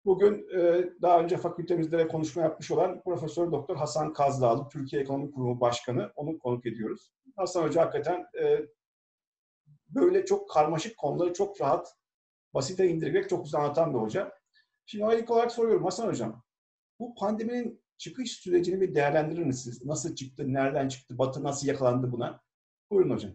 Bugün daha önce fakültemizde de konuşma yapmış olan Profesör Doktor Hasan Kazdağlı, Türkiye Ekonomi Kurumu Başkanı, onu konuk ediyoruz. Hasan Hoca hakikaten böyle çok karmaşık konuları çok rahat, basite indirgerek çok güzel anlatan bir hoca. Şimdi ilk olarak soruyorum Hasan Hocam, bu pandeminin çıkış sürecini bir değerlendirir misiniz? Nasıl çıktı, nereden çıktı, Batı nasıl yakalandı buna? Buyurun hocam.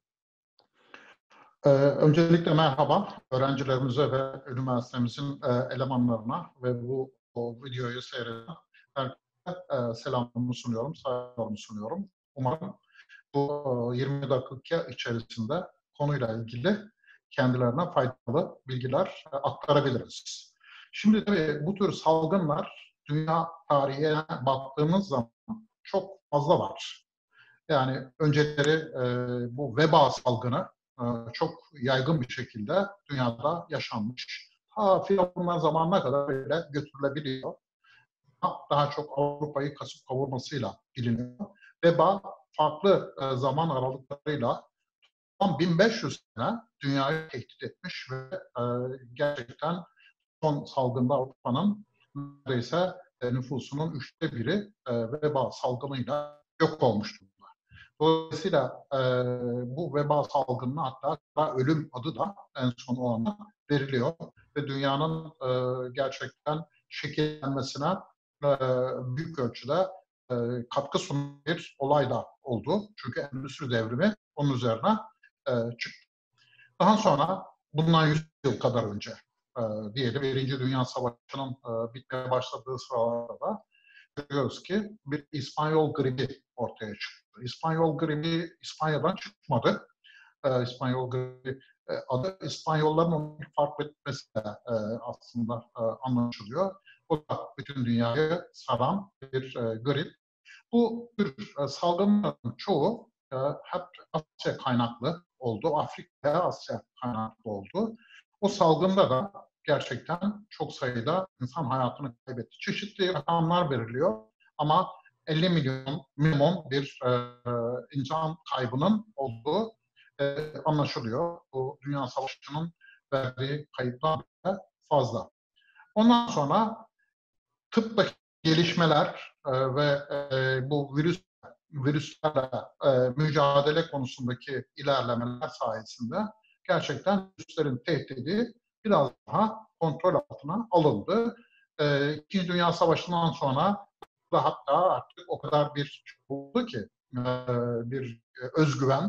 Öncelikle merhaba öğrencilerimize ve üniversitemizin elemanlarına ve bu videoyu seyreden herkese selamımı sunuyorum, saygılarımı sunuyorum. Umarım bu 20 dakika içerisinde konuyla ilgili kendilerine faydalı bilgiler aktarabiliriz. Şimdi tabii bu tür salgınlar dünya tarihine baktığımız zaman çok fazla var. Yani önceleri bu veba salgını çok yaygın bir şekilde dünyada yaşanmış. Ta Firavunlar zamanına kadar böyle götürülebiliyor. Daha çok Avrupa'yı kasıp kavurmasıyla biliniyor. Veba farklı zaman aralıklarıyla tam 1500 sene dünyayı tehdit etmiş ve gerçekten son salgında Avrupa'nın neredeyse nüfusunun 1/3 veba salgınıyla yok olmuştur. Dolayısıyla bu veba salgınına hatta ölüm adı da en son o anda veriliyor. Ve dünyanın gerçekten şekillenmesine büyük ölçüde katkı sunan bir olay da oldu. Çünkü endüstri devrimi onun üzerine çıktı. Daha sonra bundan 100 yıl kadar önce diyelim Birinci Dünya Savaşı'nın bitmeye başladığı sıralarda da görüyoruz ki bir İspanyol gribi ortaya çıktı. İspanyol gribi İspanya'dan çıkmadı. İspanyol gribi adı İspanyolların onu fark etmesiyle aslında anlaşılıyor. O da bütün dünyayı saran bir grip. Bu tür salgınların çoğu hep Asya kaynaklı oldu. Afrika, Asya kaynaklı oldu. O salgında da gerçekten çok sayıda insan hayatını kaybetti. Çeşitli rakamlar veriliyor ama 50 milyon minimum bir insan kaybının olduğu anlaşılıyor. Bu Dünya Savaşı'nın verdiği kayıplar da fazla. Ondan sonra tıptaki gelişmeler ve bu virüslerle mücadele konusundaki ilerlemeler sayesinde gerçekten virüslerin tehdidi biraz daha kontrol altına alındı. İkinci Dünya Savaşı'ndan sonra da hatta artık o kadar bir oldu ki bir özgüven,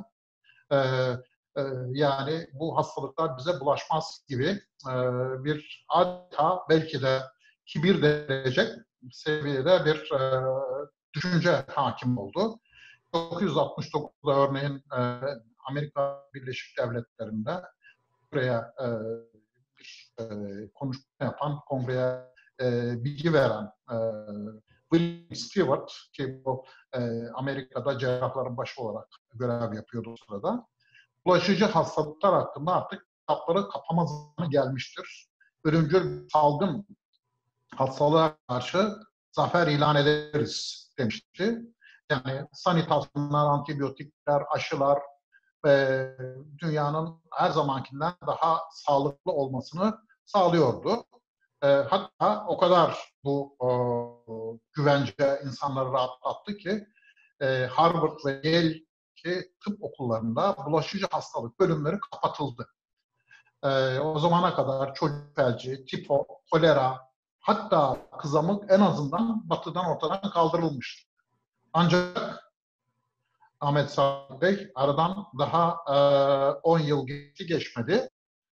yani bu hastalıklar bize bulaşmaz gibi bir adeta belki de kibir derecek seviyede bir düşünce hakim oldu. 1969'da örneğin Amerika Birleşik Devletleri'nde buraya bir konuşma yapan, kongreye bilgi veren William Stewart ki bu Amerika'da cerrahların başı olarak görev yapıyordu o sırada. Bulaşıcı hastalıklar hakkında artık kitapları kapama zamanı gelmiştir. Ölümcül salgın hastalığa karşı zafer ilan ederiz demişti. Yani sanitasyonlar, antibiyotikler, aşılar dünyanın her zamankinden daha sağlıklı olmasını sağlıyordu. Hatta o kadar bu güvence insanları rahatlattı ki Harvard ve Yale tıp okullarında bulaşıcı hastalık bölümleri kapatıldı. O zamana kadar çocuk felci, tifo, kolera, hatta kızamık en azından batıdan ortadan kaldırılmıştı. Ancak Ahmet Sadık Bey aradan daha 10 yıl geçmedi.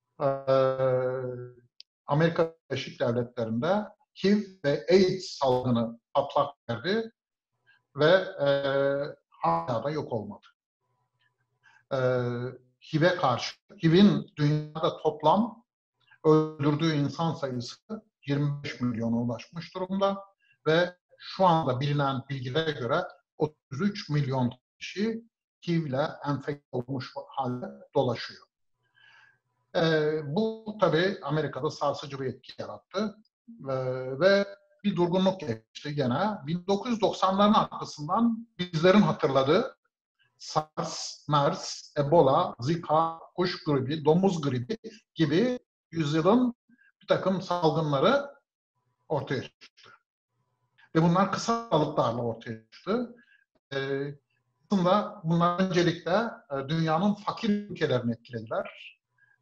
Amerika Birleşik Devletleri'nde HIV ve AIDS salgını patlak verdi ve hala da yok olmadı. HIV'e karşı, HIV'in dünyada toplam öldürdüğü insan sayısı 25 milyona ulaşmış durumda ve şu anda bilinen bilgilere göre 33 milyon kişi HIV ile enfekte olmuş halde dolaşıyor. Bu tabii Amerika'da sarsıcı bir etki yarattı ve bir durgunluk geçti gene. 1990'ların arkasından bizlerin hatırladığı SARS, MERS, Ebola, Zika, kuş gribi, domuz gribi gibi yüzyılın bir takım salgınları ortaya çıktı. Ve bunlar kısa aralıklarla ortaya çıktı. Aslında bunlar öncelikle dünyanın fakir ülkelerini etkilediler.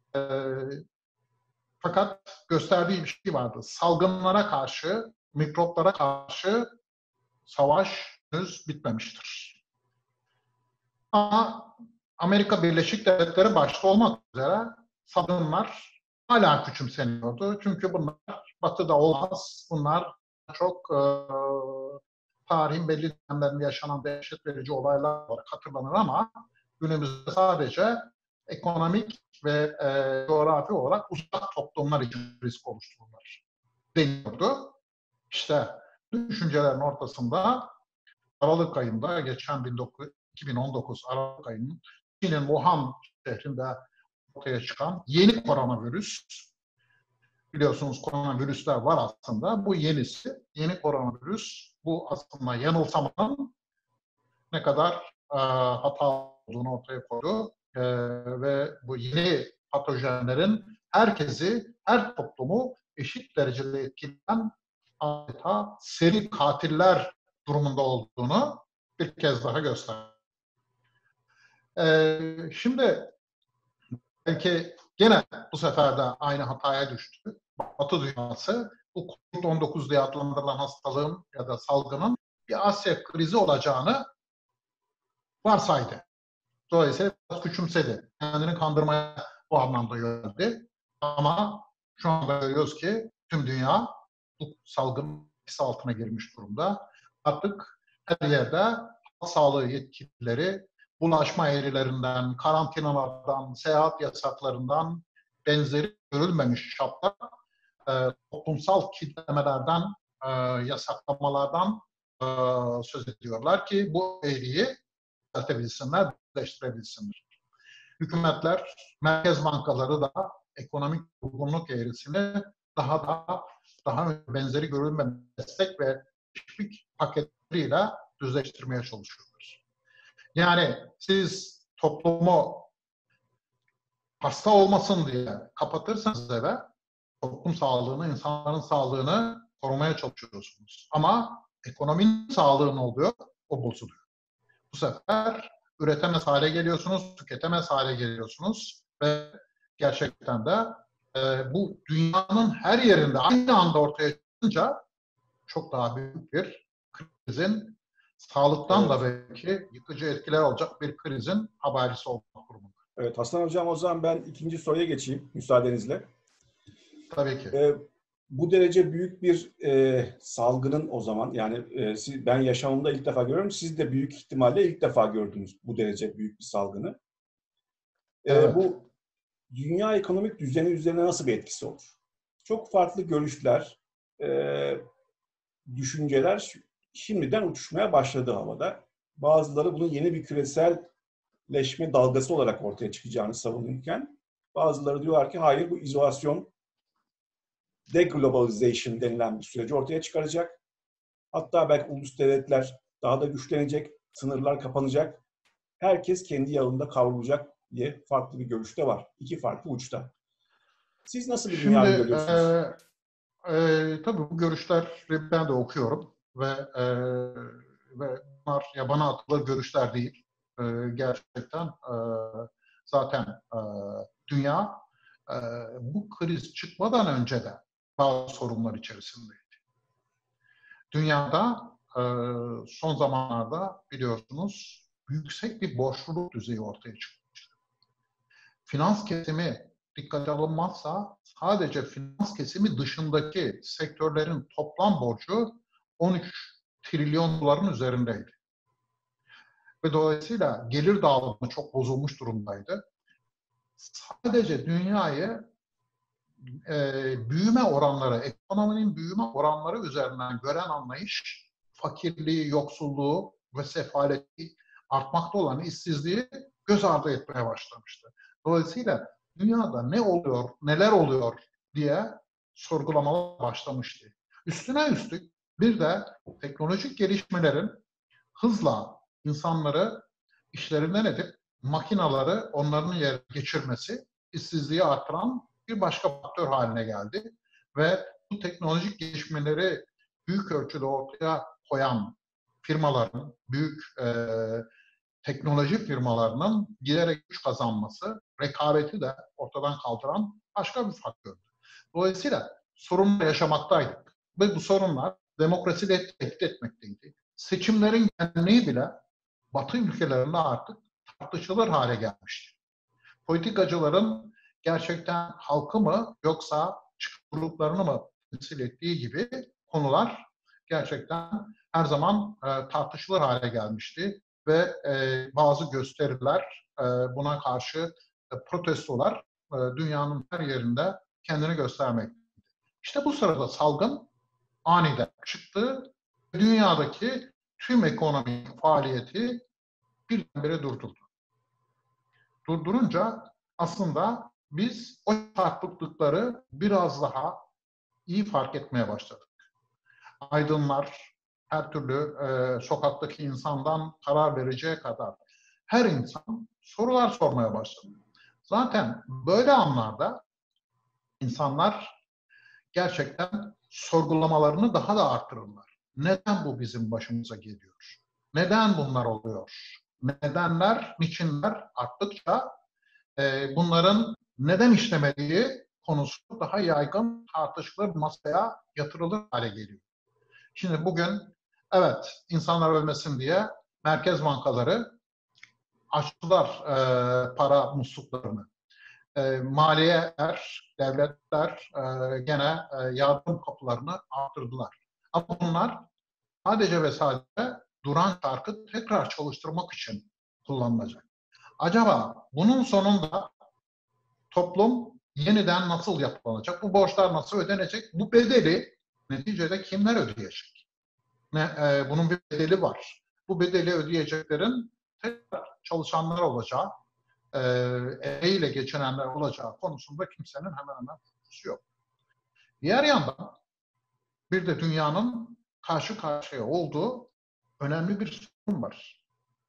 Fakat gösterdiği bir şey vardı. Salgınlara karşı, mikroplara karşı savaş henüz bitmemiştir. Ama Amerika Birleşik Devletleri başta olmak üzere salgınlar hala küçümseniyordu. Çünkü bunlar Batı'da olmaz. Bunlar çok tarihin belli dönemlerinde yaşanan dehşet verici olaylar olarak hatırlanır ama günümüzde sadece ekonomik ve coğrafi olarak uzak toplumlar için risk oluştururlar deniyordu. İşte bu düşüncelerin ortasında Aralık ayında, geçen 2019 Aralık ayının Çin'in Wuhan şehrinde ortaya çıkan yeni koronavirüs, biliyorsunuz koronavirüsler var aslında, bu yenisi, yeni koronavirüs, bu aslında yanılsamanın ne kadar hata olduğunu ortaya koydu ve bu yeni patojenlerin herkesi, her toplumu eşit derecede etkileyen adeta seri katiller durumunda olduğunu bir kez daha gösterdi. Şimdi belki gene bu sefer de aynı hataya düştü. Batı dünyası bu COVID-19 diye adlandırılan hastalığın ya da salgının bir Asya krizi olacağını varsaydı. Dolayısıyla biraz küçümsedi. Kendini kandırmaya bu anlamda yöneldi. Ama şu anda görüyoruz ki tüm dünya bu salgın etkisi altına girmiş durumda. Artık her yerde halk sağlığı yetkilileri bulaşma eğrilerinden, karantinalardan, seyahat yasaklarından benzeri görülmemiş çapta toplumsal kitlemelerden, yasaklamalardan söz ediyorlar ki bu eğriyi düzeltebilsinler, düzleştirebilsinler. Hükümetler, merkez bankaları da ekonomik durgunluk eğrisini daha benzeri görülmemiş destek ve teşvik paketleriyle düzleştirmeye çalışıyorlar. Yani siz toplumu hasta olmasın diye kapatırsanız eve, toplum sağlığını, insanların sağlığını korumaya çalışıyorsunuz. Ama ekonominin sağlığı ne oluyor? O bozuluyor. Bu sefer üretemez hale geliyorsunuz, tüketemez hale geliyorsunuz ve gerçekten de bu dünyanın her yerinde aynı anda ortaya çıkınca çok daha büyük bir krizin, sağlıktan da belki yıkıcı etkiler olacak bir krizin habercisi olmak durumunda. Evet Hasan Hocam, o zaman ben ikinci soruya geçeyim müsaadenizle. Tabii ki. Bu derece büyük bir salgının o zaman, yani ben yaşamımda ilk defa görüyorum, siz de büyük ihtimalle ilk defa gördünüz bu derece büyük bir salgını. Evet. Bu dünya ekonomik düzeni üzerine nasıl bir etkisi olur? Çok farklı görüşler, düşünceler şimdiden uçuşmaya başladı havada. Bazıları bunun yeni bir küreselleşme dalgası olarak ortaya çıkacağını savunurken, bazıları diyorlar ki hayır, bu izolasyon, deglobalization denilen bir süreci ortaya çıkaracak. Hatta belki ulus devletler daha da güçlenecek, sınırlar kapanacak. Herkes kendi yağında kavrulacak diye farklı bir görüş de var. İki farklı uçta. Siz nasıl bir dünya görüyorsunuz? Tabii bu görüşleri ben de okuyorum ve bunlar yabana atılır görüşler değil. Gerçekten zaten dünya bu kriz çıkmadan önce de bazı sorunlar içerisindeydi. Dünyada son zamanlarda biliyorsunuz yüksek bir borçluluk düzeyi ortaya çıkmıştı. Finans kesimi dikkate alınmazsa sadece finans kesimi dışındaki sektörlerin toplam borcu 13 trilyon doların üzerindeydi. Ve dolayısıyla gelir dağılımı çok bozulmuş durumdaydı. Sadece dünyayı büyüme oranları, ekonominin büyüme oranları üzerinden gören anlayış, fakirliği, yoksulluğu ve sefaleti, artmakta olan işsizliği göz ardı etmeye başlamıştı. Dolayısıyla dünyada ne oluyor, neler oluyor diye sorgulamalar başlamıştı. Üstüne üstlük bir de teknolojik gelişmelerin hızla insanları işlerinden edip makinaları onların yerine geçirmesi işsizliği artıran bir başka faktör haline geldi. Ve bu teknolojik gelişmeleri büyük ölçüde ortaya koyan firmaların, büyük teknoloji firmalarının giderek güç kazanması, rekabeti de ortadan kaldıran başka bir faktördü. Dolayısıyla sorunlar yaşamaktaydık. Ve bu sorunlar demokrasiyi de tehdit etmekteydi. Seçimlerin genelliği bile Batı ülkelerinde artık tartışılır hale gelmişti. Politikacıların gerçekten halkı mı yoksa gruplarını mı temsil ettiği gibi konular gerçekten her zaman tartışılır hale gelmişti ve bazı gösteriler, buna karşı protestolar dünyanın her yerinde kendini göstermekteydi. İşte bu sırada salgın aniden çıktı. Dünyadaki tüm ekonomik faaliyeti birdenbire durdurdu. Durdurunca aslında biz o çarpıklıkları biraz daha iyi fark etmeye başladık. Aydınlar, her türlü sokaktaki insandan karar vereceğe kadar her insan sorular sormaya başladı. Zaten böyle anlarda insanlar gerçekten sorgulamalarını daha da artırırlar. Neden bu bizim başımıza geliyor? Neden bunlar oluyor? Nedenler, niçinler arttıkça bunların neden işlemediği konusu daha yaygın tartışılır, masaya yatırılır hale geliyor. Şimdi bugün evet insanlar ölmesin diye merkez bankaları açtılar para musluklarını. Maliyeler, devletler gene yardım kapılarını artırdılar. Ama bunlar sadece ve sadece duran çarkı tekrar çalıştırmak için kullanılacak. Acaba bunun sonunda toplum yeniden nasıl yapılanacak? Bu borçlar nasıl ödenecek? Bu bedeli neticede kimler ödeyecek? Bunun bir bedeli var. Bu bedeli ödeyeceklerin tekrar çalışanlar olacağı, emeğiyle geçinenler olacağı konusunda kimsenin hemen hemen kuşkusu yok. Diğer yandan bir de dünyanın karşı karşıya olduğu önemli bir sorun var.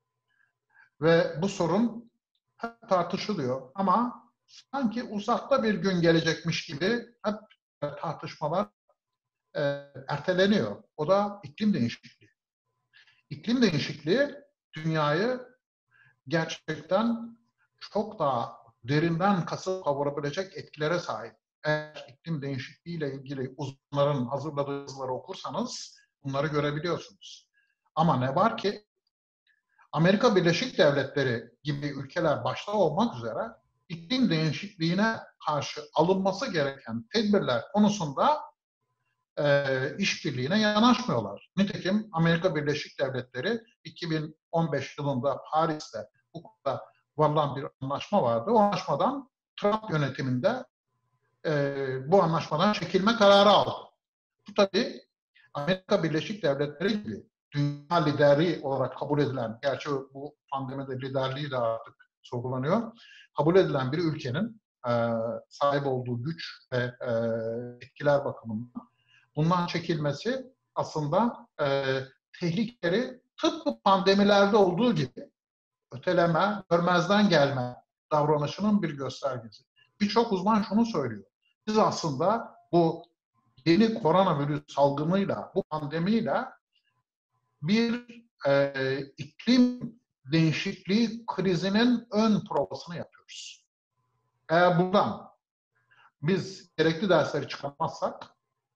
Ve bu sorun hep tartışılıyor ama sanki uzakta bir gün gelecekmiş gibi hep tartışmalar erteleniyor. O da iklim değişikliği. İklim değişikliği dünyayı gerçekten çok daha derinden kasıp kavurabilecek etkilere sahip. Eğer iklim değişikliğiyle ilgili uzmanların hazırladığı yazıları okursanız bunları görebiliyorsunuz. Ama ne var ki Amerika Birleşik Devletleri gibi ülkeler başta olmak üzere iklim değişikliğine karşı alınması gereken tedbirler konusunda işbirliğine yanaşmıyorlar. Nitekim Amerika Birleşik Devletleri 2015 yılında Paris'te bu konuda varılan bir anlaşma vardı. O anlaşmadan Trump yönetiminde bu anlaşmadan çekilme kararı aldı. Bu tabii Amerika Birleşik Devletleri gibi dünya lideri olarak kabul edilen, gerçi bu pandemide liderliği de artık sorgulanıyor, kabul edilen bir ülkenin sahip olduğu güç ve etkiler bakımından bundan çekilmesi aslında tehlikeleri tıpkı pandemilerde olduğu gibi öteleme, görmezden gelme davranışının bir göstergesi. Birçok uzman şunu söylüyor. Biz aslında bu yeni koronavirüs salgınıyla, bu pandemiyle bir iklim değişikliği krizinin ön provasını yapıyoruz. Eğer buradan biz gerekli dersleri çıkarmazsak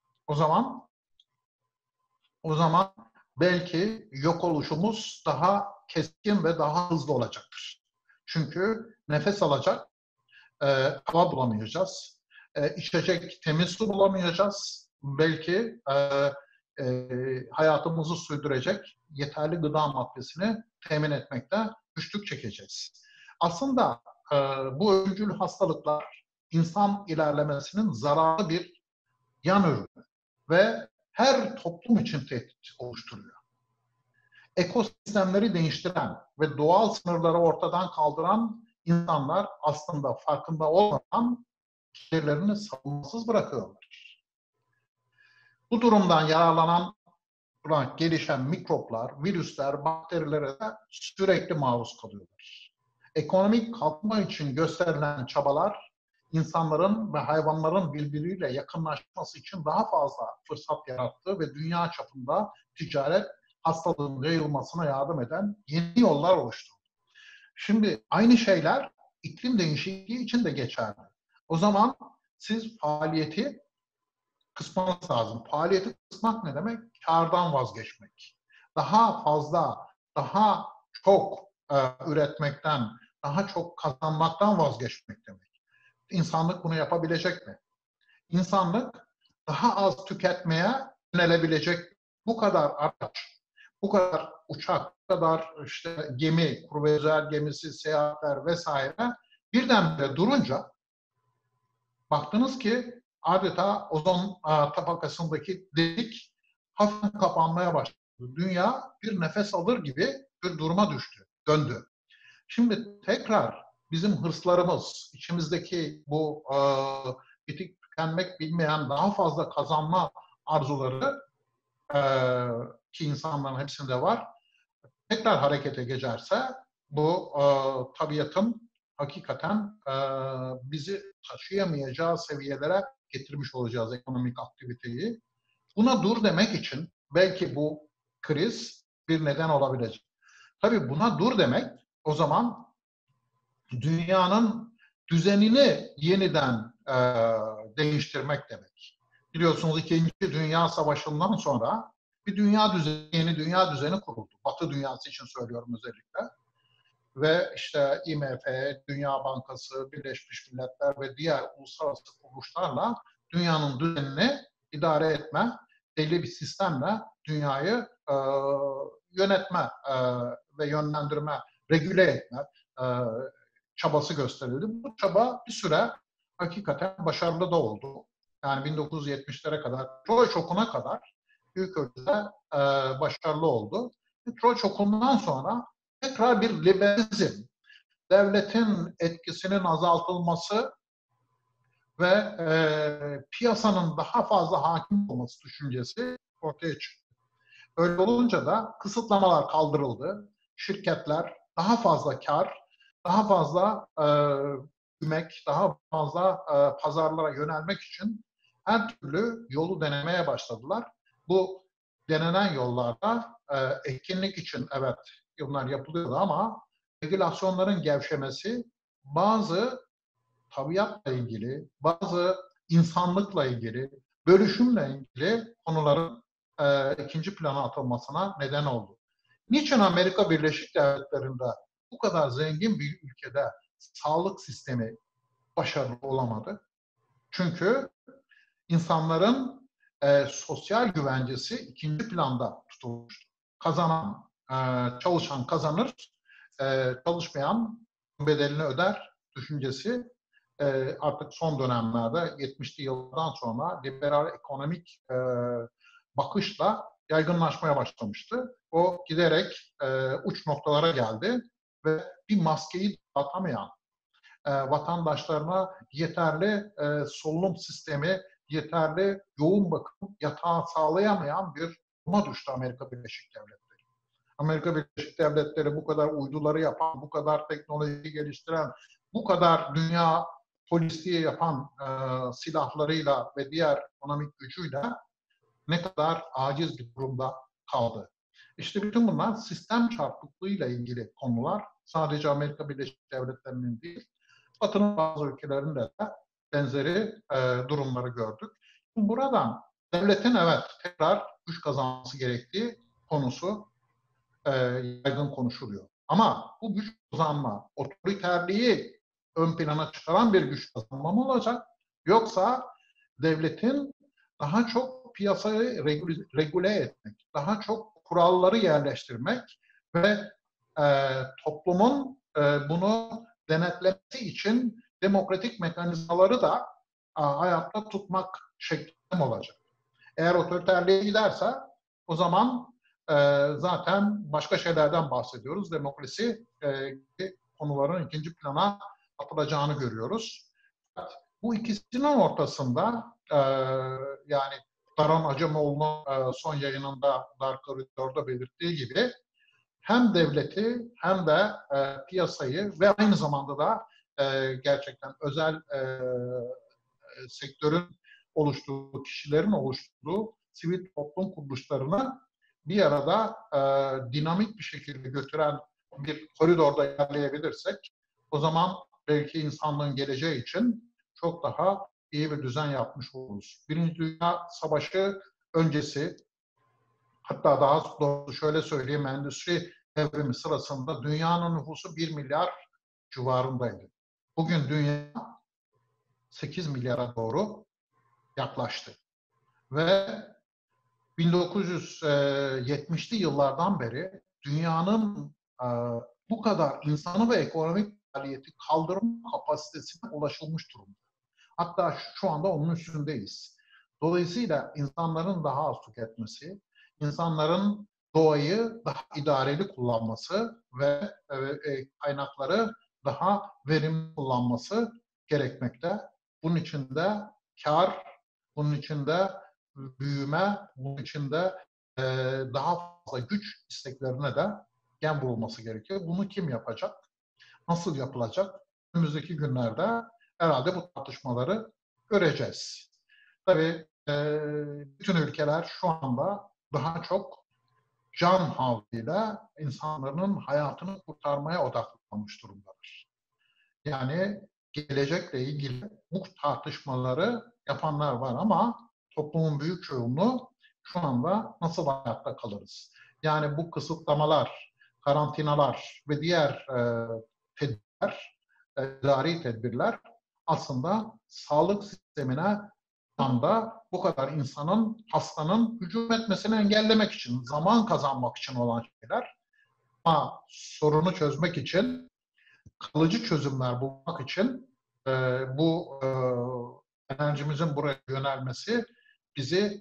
o zaman belki yok oluşumuz daha keskin ve daha hızlı olacaktır. Çünkü nefes alacak hava bulamayacağız. İçecek temiz su bulamayacağız. Belki hayatımızı sürdürecek yeterli gıda maddesini temin etmekte güçlük çekeceğiz. Aslında bu ölümcül hastalıklar insan ilerlemesinin zararlı bir yan ürünü ve her toplum için tehdit oluşturuyor. Ekosistemleri değiştiren ve doğal sınırları ortadan kaldıran insanlar aslında farkında olmadan şehirlerini savunmasız bırakıyorlar. Bu durumdan yararlanan gelişen mikroplar, virüsler, bakterilere de sürekli maruz kalıyorlar. Ekonomik kalkınma için gösterilen çabalar insanların ve hayvanların birbiriyle yakınlaşması için daha fazla fırsat yarattı ve dünya çapında ticaret, hastalığın yayılmasına yardım eden yeni yollar oluşturdu. Şimdi aynı şeyler iklim değişikliği için de geçerli. O zaman siz faaliyeti kısmanız lazım. Faaliyeti kısmak ne demek? Kârdan vazgeçmek. Daha fazla, daha çok üretmekten, daha çok kazanmaktan vazgeçmek demek. İnsanlık bunu yapabilecek mi? İnsanlık daha az tüketmeye yönelebilecek bu kadar araç, bu kadar uçak, bu kadar işte gemi, kruvazör gemisi, seyahatler vesaire birdenbire durunca baktınız ki adeta ozon tabakasındaki delik hafif kapanmaya başladı. Dünya bir nefes alır gibi bir duruma düştü, döndü. Şimdi tekrar bizim hırslarımız, içimizdeki bu bitik tükenmek bilmeyen daha fazla kazanma arzuları ki insanların hepsinde var, tekrar harekete geçerse bu tabiatın hakikaten bizi taşıyamayacağı seviyelere getirmiş olacağız ekonomik aktiviteyi. Buna dur demek için belki bu kriz bir neden olabilecek. Tabii buna dur demek o zaman dünyanın düzenini yeniden değiştirmek demek. Biliyorsunuz 2. Dünya Savaşı'ndan sonra bir dünya düzeni, yeni dünya düzeni kuruldu. Batı dünyası için söylüyorum özellikle. Ve işte IMF, Dünya Bankası, Birleşmiş Milletler ve diğer uluslararası kuruluşlarla dünyanın düzenini idare etme, belli bir sistemle dünyayı yönetme ve yönlendirme, regüle etme çabası gösterildi. Bu çaba bir süre hakikaten başarılı da oldu. Yani 1970'lere kadar, Troy Şoku'na kadar büyük ölçüde başarılı oldu. Troy Şoku'ndan sonra tekrar bir liberalizm, devletin etkisinin azaltılması ve piyasanın daha fazla hakim olması düşüncesi ortaya çıktı. Öyle olunca da kısıtlamalar kaldırıldı. Şirketler daha fazla kar, daha fazla büyümek, daha fazla pazarlara yönelmek için her türlü yolu denemeye başladılar. Bu denenen yollarda etkinlik için evet bunlar yapılıyordu ama regülasyonların gevşemesi bazı tabiatla ilgili, bazı insanlıkla ilgili, bölüşümle ilgili konuların ikinci plana atılmasına neden oldu. Niçin Amerika Birleşik Devletleri'nde bu kadar zengin bir ülkede sağlık sistemi başarılı olamadı? Çünkü insanların sosyal güvencesi ikinci planda tutulmuştu. Kazanan, çalışan kazanır, çalışmayan bedelini öder düşüncesi artık son dönemlerde 70'li yıllardan sonra liberal ekonomik bakışla yaygınlaşmaya başlamıştı. O giderek uç noktalara geldi ve bir maskeyi dağıtamayan, vatandaşlarına yeterli solunum sistemi, yeterli yoğun bakım yatağı sağlayamayan bir duruma düştü Amerika Birleşik Devletleri. Amerika Birleşik Devletleri bu kadar uyduları yapan, bu kadar teknolojiyi geliştiren, bu kadar dünya polisliği yapan silahlarıyla ve diğer ekonomik gücüyle ne kadar aciz bir durumda kaldı. İşte bütün bunlar sistem çarpıklığıyla ilgili konular. Sadece Amerika Birleşik Devletleri'nin değil, Batı'nın bazı ülkelerinde de benzeri durumları gördük. Buradan devletin evet tekrar güç kazanması gerektiği konusu yaygın konuşuluyor. Ama bu güç kazanma, otoriterliği ön plana çıkaran bir güç kazanma mı olacak? Yoksa devletin daha çok piyasayı regüle etmek, daha çok kuralları yerleştirmek ve toplumun bunu denetlemesi için demokratik mekanizmaları da hayatta tutmak şeklinde olacak. Eğer otoriterliğe giderse o zaman zaten başka şeylerden bahsediyoruz. Demokrasi konuların ikinci plana atılacağını görüyoruz. Bu ikisinin ortasında yani Daron Acemoğlu'nun son yayınında Dark Corridor'da belirttiği gibi hem devleti hem de piyasayı ve aynı zamanda da gerçekten özel sektörün oluşturduğu, kişilerin oluşturduğu sivil toplum kuruluşlarını bir arada dinamik bir şekilde götüren bir koridorda ilerleyebilirsek, o zaman belki insanlığın geleceği için çok daha iyi bir düzen yapmış oluruz. Birinci Dünya Savaşı öncesi, hatta daha doğrusu şöyle söyleyeyim, endüstri devrimi sırasında dünyanın nüfusu 1 milyar civarındaydı. Bugün dünya 8 milyara doğru yaklaştı. Ve 1970'li yıllardan beri dünyanın bu kadar insanı ve ekonomik faaliyeti kaldırma kapasitesine ulaşılmış durumda. Hatta şu anda onun üstündeyiz. Dolayısıyla insanların daha az tüketmesi, insanların doğayı daha idareli kullanması ve kaynakları daha verimli kullanması gerekmekte. Bunun için de kar, bunun için de büyüme, bunun için de daha fazla güç isteklerine de gen vurulması gerekiyor. Bunu kim yapacak? Nasıl yapılacak? Önümüzdeki günlerde herhalde bu tartışmaları göreceğiz. Tabii bütün ülkeler şu anda daha çok can havliyle insanların hayatını kurtarmaya odaklanmış durumdalar. Yani gelecekle ilgili bu tartışmaları yapanlar var ama toplumun büyük çoğunluğu şu anda nasıl hayatta kalırız? Yani bu kısıtlamalar, karantinalar ve diğer tedbirler, idari tedbirler aslında sağlık sistemine anda bu kadar insanın, hastanın hücum etmesini engellemek için, zaman kazanmak için olan şeyler. Ama sorunu çözmek için, kalıcı çözümler bulmak için bu enerjimizin buraya yönelmesi bizi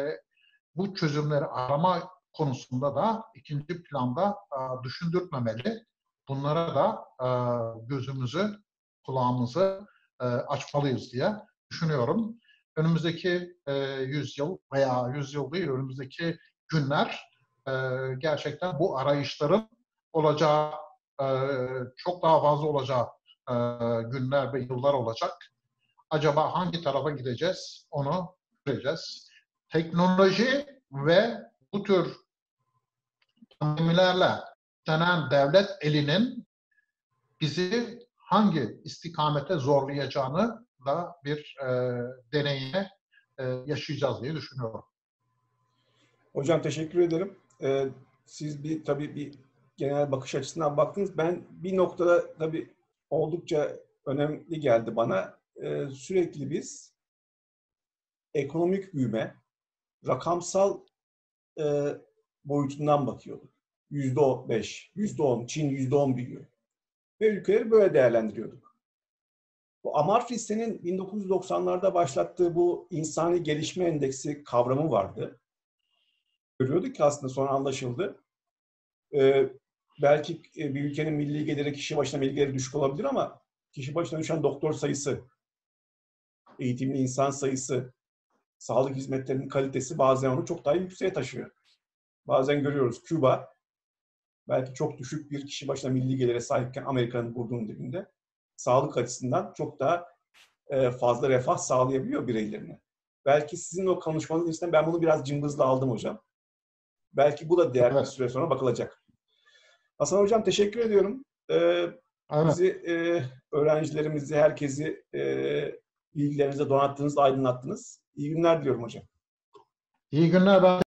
bu çözümleri arama konusunda da ikinci planda düşündürtmemeli. Bunlara da gözümüzü, kulağımızı açmalıyız diye düşünüyorum. Önümüzdeki 100 yıl veya 100 yıl değil, önümüzdeki günler gerçekten bu arayışların olacağı, çok daha fazla olacağı günler ve yıllar olacak. Acaba hangi tarafa gideceğiz onu göreceğiz. Teknoloji ve bu tür pandemilerle denen devlet elinin bizi hangi istikamete zorlayacağını da bir deneyime yaşayacağız diye düşünüyorum. Hocam teşekkür ederim. Siz tabii bir genel bakış açısından baktınız. Ben bir noktada tabii oldukça önemli geldi bana. Sürekli biz ekonomik büyüme, rakamsal boyutundan bakıyorduk. %5, %10, Çin %10 büyüyor. Ve ülkeleri böyle değerlendiriyorduk. Bu Amartya Sen'in 1990'larda başlattığı bu insani gelişme endeksi kavramı vardı. Görüyorduk ki aslında sonra anlaşıldı. Belki bir ülkenin milli geliri, kişi başına milli geliri düşük olabilir ama kişi başına düşen doktor sayısı, eğitimli insan sayısı, sağlık hizmetlerinin kalitesi bazen onu çok daha yükseğe taşıyor. Bazen görüyoruz Küba, belki çok düşük bir kişi başına milli gelire sahipken Amerika'nın burnunun dibinde, sağlık açısından çok daha fazla refah sağlayabiliyor bireylerine. Belki sizin o konuşmanız içinden ben bunu biraz cımbızla aldım hocam. Belki bu da diğer bir süre sonra bakılacak. Hasan Hocam teşekkür ediyorum. Bizi, öğrencilerimizi, herkesi bilgilerinize donattınız, aydınlattınız. İyi günler diliyorum hocam. İyi günler. Ben